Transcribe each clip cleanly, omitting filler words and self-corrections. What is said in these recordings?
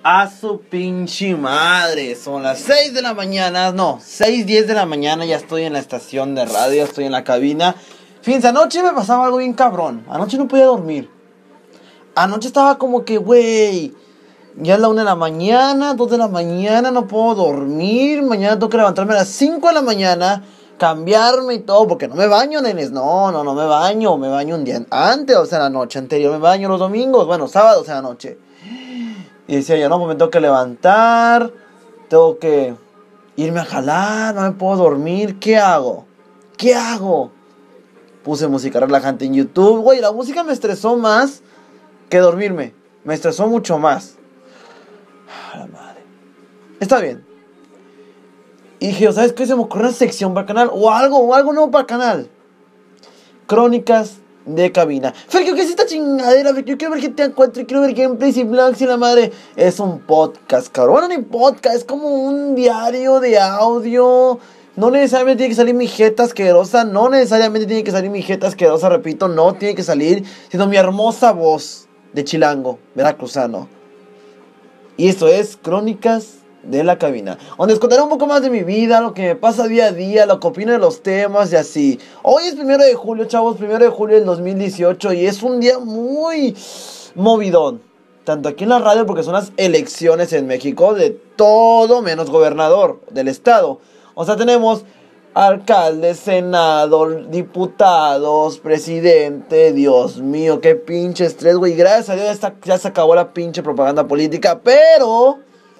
A su pinche madre. Son las 6 de la mañana. No, 6:10 de la mañana. Ya estoy en la estación de radio. Estoy en la cabina. Fíjense, anoche me pasaba algo bien cabrón. Anoche no podía dormir. Anoche estaba como que, güey, ya es la 1 de la mañana, 2 de la mañana, no puedo dormir. Mañana tengo que levantarme a las 5 de la mañana, cambiarme y todo, porque no me baño, nenes. No me baño. Me baño un día antes, o sea, la noche anterior. Me baño los domingos, bueno, sábados en la noche. Y decía yo, no, pues me tengo que levantar, tengo que irme a jalar, no me puedo dormir. ¿Qué hago? Puse música relajante en YouTube. Güey, la música me estresó más que dormirme. Me estresó mucho más. La madre. Está bien. Y dije, ¿sabes qué? Se me ocurrió una sección para el canal. O algo nuevo para el canal. Crónicas de cabina. Fer, ¿qué es esta chingadera? Fer, yo quiero ver que te encuentro. Quiero ver gameplays y vlogs y la madre. Es un podcast, cabrón. Bueno, ni podcast. Es como un diario de audio. No necesariamente tiene que salir mi jeta asquerosa. Repito, no tiene que salir. Sino mi hermosa voz de chilango veracruzano. Y esto es Crónicas de la Cabina, donde les contaré un poco más de mi vida, lo que me pasa día a día, lo que opino de los temas y así. Hoy es 1 de julio, chavos, 1 de julio del 2018 y es un día muy movidón. Tanto aquí en la radio, porque son las elecciones en México de todo menos gobernador del estado. O sea, tenemos alcaldes, senador, diputados, presidente. Dios mío, qué pinche estrés, güey. Gracias a Dios ya se acabó la pinche propaganda política. Pero,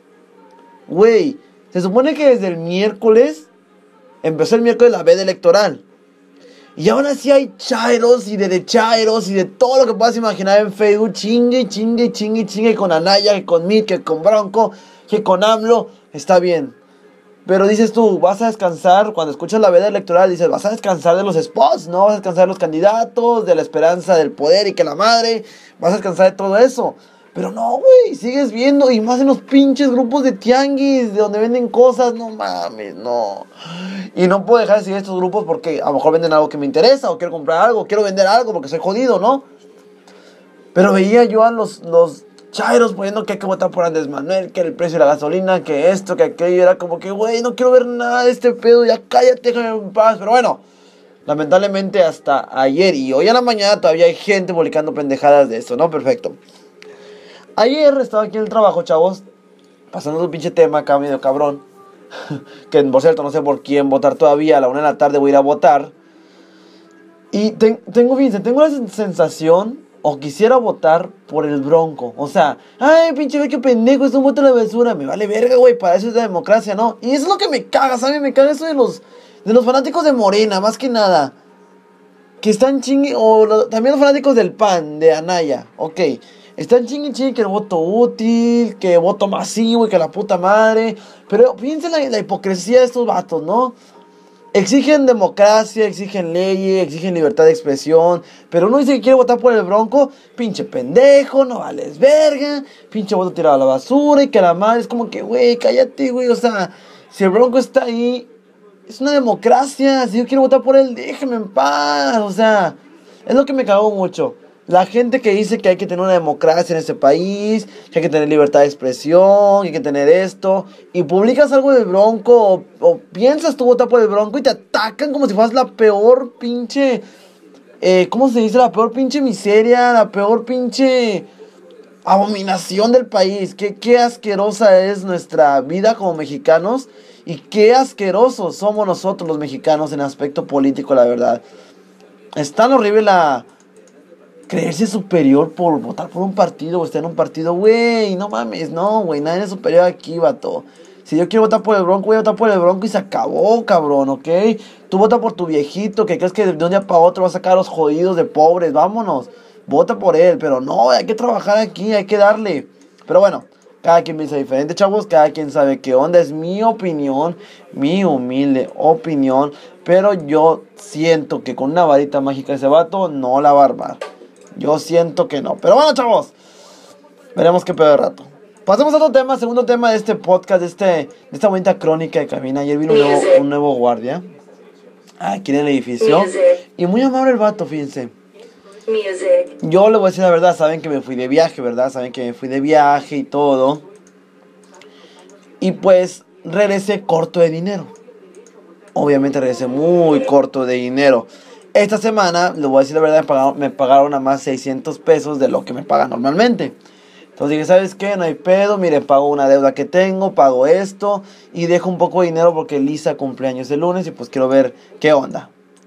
güey, se supone que desde el miércoles empezó el miércoles la veda electoral. Y aún así hay chairos y derechairos y de todo lo que puedas imaginar en Facebook. Chingue con Anaya, que con Mitt, que con Bronco, que con AMLO. Está bien. Pero dices tú, vas a descansar, cuando escuchas la veda electoral, dices, vas a descansar de los spots, ¿no? Vas a descansar de los candidatos, de la esperanza del poder y que la madre, vas a descansar de todo eso. Pero no, güey, sigues viendo, y más en los pinches grupos de tianguis, de donde venden cosas, no mames, no. Y no puedo dejar de seguir estos grupos porque a lo mejor venden algo que me interesa, o quiero comprar algo, quiero vender algo porque soy jodido, ¿no? Pero veía yo a los chairos poniendo que hay que votar por Andrés Manuel, que el precio de la gasolina, que esto, que aquello. Era como que, güey, no quiero ver nada de este pedo, ya cállate, déjame en paz. Pero bueno, lamentablemente hasta ayer y hoy a la mañana todavía hay gente publicando pendejadas de esto, ¿no? Perfecto. Ayer estaba aquí en el trabajo, chavos, pasando un pinche tema acá medio cabrón. Que por cierto no sé por quién votar todavía. A la 1 de la tarde voy a ir a votar. Y tengo la sensación, o quisiera votar por el Bronco. O sea, ay, pinche vecchio pendejo, es un voto a la basura. Me vale verga, güey, para eso es la democracia, ¿no? Y eso es lo que me caga, ¿sabes? Me caga eso de los fanáticos de Morena, más que nada. Que están chingue, también los fanáticos del PAN, de Anaya, ok. Están chingue que el voto útil, que voto masivo y que la puta madre. Pero piensen la hipocresía de estos vatos, ¿no? Exigen democracia, exigen leyes, exigen libertad de expresión. Pero uno dice que quiere votar por el Bronco. Pinche pendejo, no vales verga. Pinche voto tirado a la basura y que la madre es como que, güey, cállate, güey. O sea, si el Bronco está ahí, es una democracia. Si yo quiero votar por él, déjeme en paz. O sea, es lo que me cagó mucho. La gente que dice que hay que tener una democracia en este país, que hay que tener libertad de expresión, que hay que tener esto, y publicas algo del Bronco, o piensas tú votar por el Bronco y te atacan como si fueras la peor pinche, ¿cómo se dice? La peor pinche miseria, la peor pinche abominación del país. Qué asquerosa es nuestra vida como mexicanos, y qué asquerosos somos nosotros los mexicanos en aspecto político, la verdad. Es tan horrible creerse superior por votar por un partido o estar en un partido, güey, no mames, no, güey, nadie es superior aquí, vato. Si yo quiero votar por el Bronco, voy a votar por el Bronco y se acabó, cabrón, ¿ok? Tú vota por tu viejito, que crees que de un día para otro va a sacar a los jodidos de pobres, vámonos, vota por él, pero no, hay que trabajar aquí, hay que darle. Pero bueno, cada quien piensa diferente, chavos, cada quien sabe qué onda, es mi opinión, mi humilde opinión, pero yo siento que con una varita mágica ese vato no la va a armar. Yo siento que no. Pero bueno, chavos, veremos qué pedo de rato. Pasemos a otro tema, segundo tema de este podcast, de esta bonita crónica de cabina. Ayer vino un nuevo guardia aquí en el edificio. Y muy amable el vato, fíjense. Yo le voy a decir la verdad, saben que me fui de viaje, ¿verdad? Saben que me fui de viaje y todo. Y pues regresé corto de dinero. Obviamente regresé muy corto de dinero. Esta semana, les voy a decir la verdad, me pagaron a más 600 pesos de lo que me pagan normalmente. Entonces dije, ¿sabes qué? No hay pedo, miren, pago una deuda que tengo, pago esto y dejo un poco de dinero porque Lisa cumpleaños el lunes y pues quiero ver qué onda.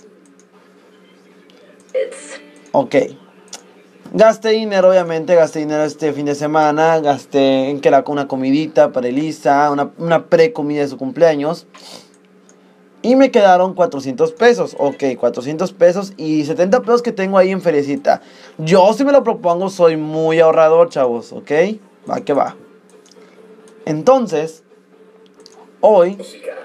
Ok. Gasté dinero, obviamente, gasté dinero este fin de semana, gasté en que era una comidita para Elisa, una pre-comida de su cumpleaños. Y me quedaron 400 pesos, ok, 400 pesos y 70 pesos que tengo ahí en feriecita. Yo si me lo propongo soy muy ahorrador, chavos, ok, va que va. Entonces, hoy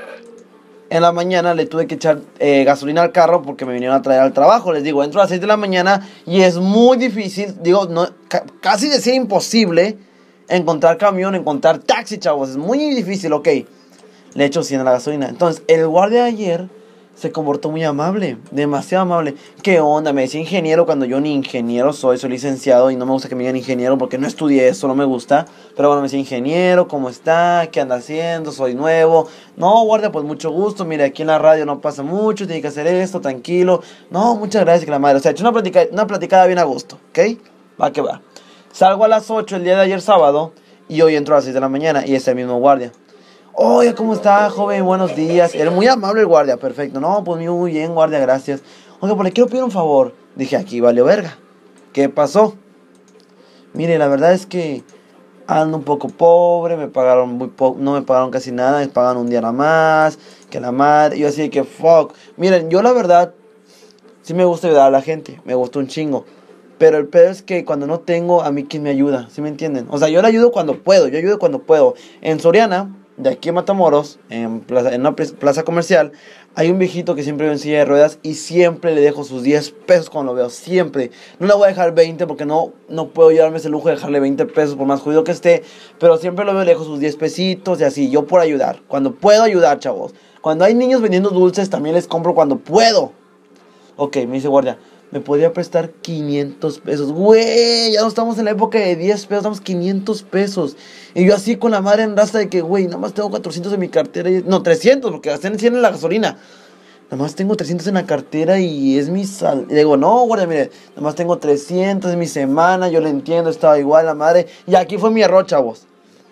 en la mañana le tuve que echar gasolina al carro porque me vinieron a traer al trabajo. Les digo, entro a las 6 de la mañana y es muy difícil, digo, no, casi decía imposible encontrar camión, encontrar taxi, chavos. Es muy difícil, ok. Le echo 100 a la gasolina. Entonces, el guardia de ayer se comportó muy amable, demasiado amable. ¿Qué onda? Me decía ingeniero cuando yo ni ingeniero soy licenciado y no me gusta que me digan ingeniero porque no estudié eso, no me gusta. Pero bueno, me decía ingeniero, ¿cómo está? ¿Qué anda haciendo? Soy nuevo. No, guardia, pues mucho gusto. Mire, aquí en la radio no pasa mucho, tiene que hacer esto, tranquilo. No, muchas gracias, que la madre. O sea, he hecho una platicada bien a gusto, ¿ok? Va que va. Salgo a las 8 el día de ayer sábado y hoy entro a las 6 de la mañana y es el mismo guardia. Oye, ¿cómo está, joven? Buenos días. Era muy amable el guardia, perfecto. No, pues muy bien, guardia, gracias. Oiga, pues le quiero pedir un favor. Dije, aquí valió verga. ¿Qué pasó? Mire, la verdad es que ando un poco pobre, me pagaron muy poco, no me pagaron casi nada, me pagaron un día nada más, que la madre. Yo así de que, fuck. Miren, yo la verdad, sí me gusta ayudar a la gente, me gusta un chingo. Pero el peor es que cuando no tengo, a mí quién me ayuda, ¿sí me entienden? O sea, yo le ayudo cuando puedo, yo ayudo cuando puedo. En Soriana, de aquí en Matamoros, en una plaza comercial, hay un viejito que siempre vive en silla de ruedas y siempre le dejo sus 10 pesos cuando lo veo, siempre. No le voy a dejar 20 porque no puedo llevarme ese lujo de dejarle 20 pesos por más jodido que esté, pero siempre lo veo, le dejo sus 10 pesitos y así, yo por ayudar, cuando puedo ayudar, chavos. Cuando hay niños vendiendo dulces, también les compro cuando puedo. Ok, me dice guardia, ¿me podría prestar 500 pesos? Güey, ya no estamos en la época de 10 pesos, estamos 500 pesos. Y yo así con la madre en raza de que, güey, nada más tengo 400 en mi cartera. No, 300, porque gasté en 100 en la gasolina. Nada más tengo 300 en la cartera y es mi sal. Y digo, no, guardia, mire, nada más tengo 300, es mi semana, yo le entiendo, estaba igual la madre. Y aquí fue mi error, chavos.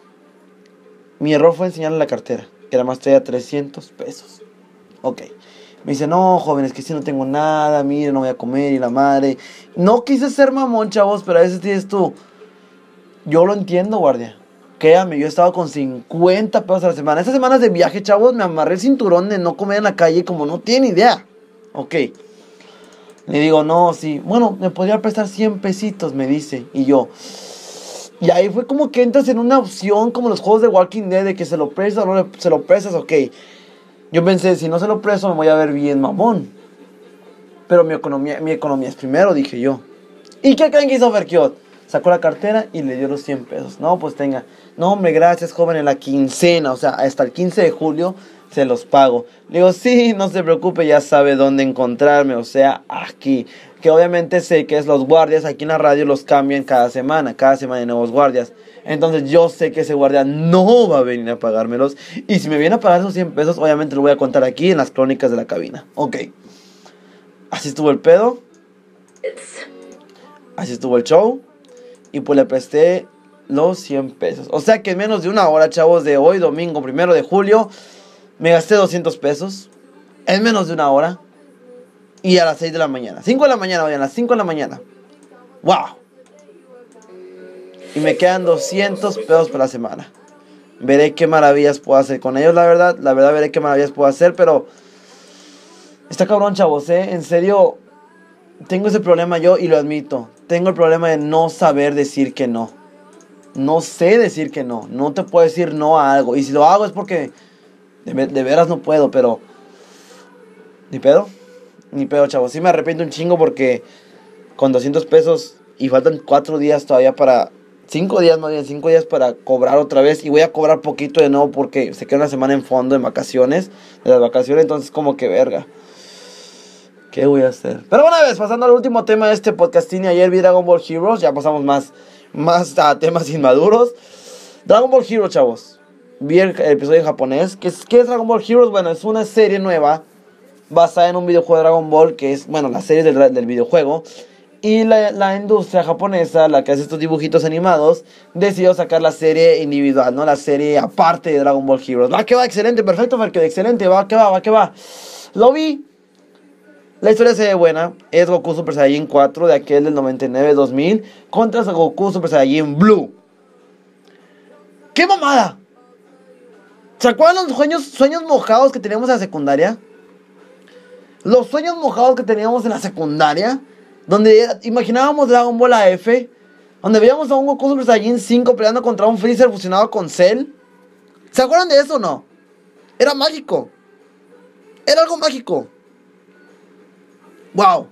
Mi error fue enseñarle la cartera, que nada más traía 300 pesos. Ok. Me dice, no, joven, es que si no tengo nada, mire, no voy a comer y la madre. No quise ser mamón, chavos, pero a veces tienes tú. Yo lo entiendo, guardia. Créame, yo he estado con 50 pesos a la semana. Estas semanas de viaje, chavos, me amarré el cinturón de no comer en la calle como no tiene idea. Ok. Le digo, no, sí. Bueno, me podría prestar 100 pesitos, me dice. Y yo... Y ahí fue como que entras en una opción como los juegos de Walking Dead de que se lo prestas o no se lo prestas, ok. Yo pensé, si no se lo presto me voy a ver bien mamón. Pero mi economía es primero, dije yo. ¿Y qué creen que hizo Ferkiot? Sacó la cartera y le dio los 100 pesos. No, pues tenga. No, hombre, gracias, joven, en la quincena. O sea, hasta el 15 de julio se los pago. Le digo, sí, no se preocupe, ya sabe dónde encontrarme. O sea, aquí. Que obviamente sé que es los guardias. Aquí en la radio los cambian cada semana. Cada semana hay nuevos guardias. Entonces yo sé que ese guardia no va a venir a pagármelos. Y si me viene a pagar esos 100 pesos, obviamente lo voy a contar aquí en las crónicas de la cabina. Ok. Así estuvo el pedo. Así estuvo el show. Y pues le presté los 100 pesos. O sea que en menos de una hora, chavos, de hoy, domingo 1 de julio, me gasté 200 pesos. En menos de una hora. Y a las 6 de la mañana. 5 de la mañana, vayan, a las 5 de la mañana. ¡Wow! Y me quedan 200 pesos para la semana. Veré qué maravillas puedo hacer con ellos, la verdad veré qué maravillas puedo hacer, pero... Está cabrón, chavos, en serio, tengo ese problema yo y lo admito. Tengo el problema de no saber decir que no. No sé decir que no. No te puedo decir no a algo. Y si lo hago es porque de veras no puedo, pero... Ni pedo, chavos. Sí me arrepiento un chingo porque con 200 pesos y faltan 4 días todavía para... 5 días más bien, 5 días para cobrar otra vez. Y voy a cobrar poquito de nuevo porque se queda una semana en fondo en vacaciones. De las vacaciones, entonces como que verga. ¿Qué voy a hacer? Pero una vez, pasando al último tema de este podcasting. Ayer vi Dragon Ball Heroes. Ya pasamos más a temas inmaduros. Dragon Ball Heroes, chavos. vi el episodio en japonés. ¿Qué es Dragon Ball Heroes? Bueno, es una serie nueva basada en un videojuego de Dragon Ball, que es, bueno, la serie del videojuego. Y la industria japonesa, la que hace estos dibujitos animados, decidió sacar la serie individual, ¿no? La serie aparte de Dragon Ball Heroes. Va que va, excelente, perfecto, porque excelente, va que va, va que va. Lo vi. La historia se ve buena. Es Goku Super Saiyajin 4 de aquel del 99-2000 contra Goku Super Saiyajin Blue. ¡Qué mamada! ¿Se acuerdan los sueños mojados que teníamos en la secundaria? Los sueños mojados que teníamos en la secundaria, donde imaginábamos Dragon Ball AF, donde veíamos a un Goku Super Saiyajin 5 peleando contra un Freezer fusionado con Cell. ¿Se acuerdan de eso o no? Era mágico. Era algo mágico. Wow.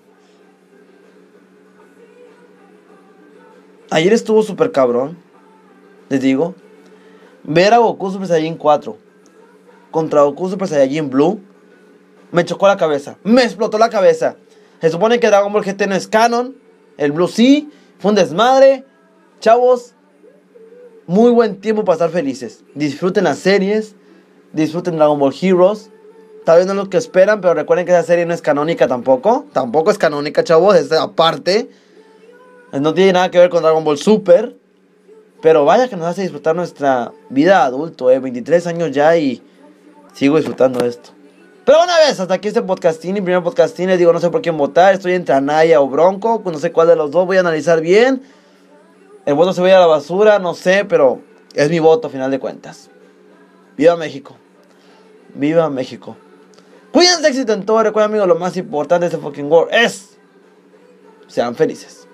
Ayer estuvo súper cabrón, les digo. Ver a Goku Super Saiyajin 4 contra Goku Super Saiyajin Blue me chocó la cabeza. Me explotó la cabeza. Se supone que Dragon Ball GT no es canon. El Blue sí. Fue un desmadre. Chavos, muy buen tiempo para estar felices. Disfruten las series. Disfruten Dragon Ball Heroes. Tal vez no es lo que esperan, pero recuerden que esa serie no es canónica tampoco. Tampoco es canónica, chavos. Es aparte. No tiene nada que ver con Dragon Ball Super. Pero vaya que nos hace disfrutar nuestra vida adulto. 23 años ya y sigo disfrutando de esto. Pero una vez, hasta aquí este podcasting, mi primer podcasting. Les digo, no sé por quién votar. Estoy entre Anaya o Bronco. No sé cuál de los dos. Voy a analizar bien. El voto se va a ir a la basura, no sé, pero es mi voto a final de cuentas. Viva México. Viva México. Cuídense, éxito en todo. Recuerden, amigos, lo más importante de este fucking world es: sean felices.